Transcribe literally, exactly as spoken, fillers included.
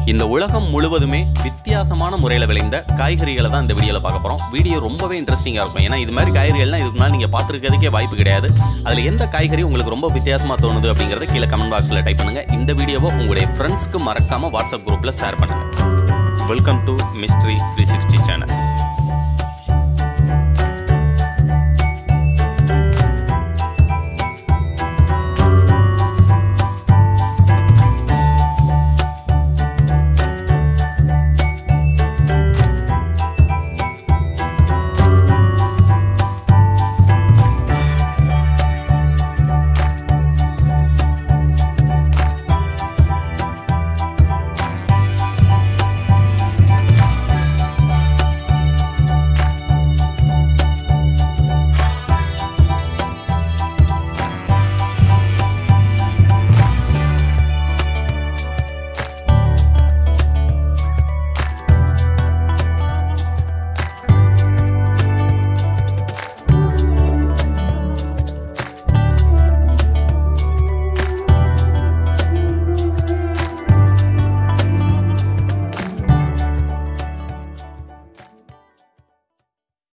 இந்த உலகம் முழுவதுமே வித்தியாசமான முறையில் விளைந்த காய்கறிகளை தான் இந்த வீடியோவில் பார்க்க போகிறோம். வீடியோ ரொம்பவே இன்ட்ரெஸ்டிங்காக இருக்கும். ஏன்னா இது மாதிரி காய்கறிகள்லாம் இதுக்கு முன்னாடி நீங்கள் பார்த்துருக்கிறதுக்கே வாய்ப்பு கிடையாது. அதில் எந்த காய்கறி உங்களுக்கு ரொம்ப வித்தியாசமாக தோணுது அப்படிங்கிறத கீழே கமெண்ட் பாக்ஸில் டைப் பண்ணுங்கள். இந்த வீடியோவை உங்களுடைய ஃப்ரெண்ட்ஸ்க்கு மறக்காமல் வாட்ஸ்அப் குரூப்பில் ஷேர் பண்ணுங்கள். Welcome to mystery three sixty channel.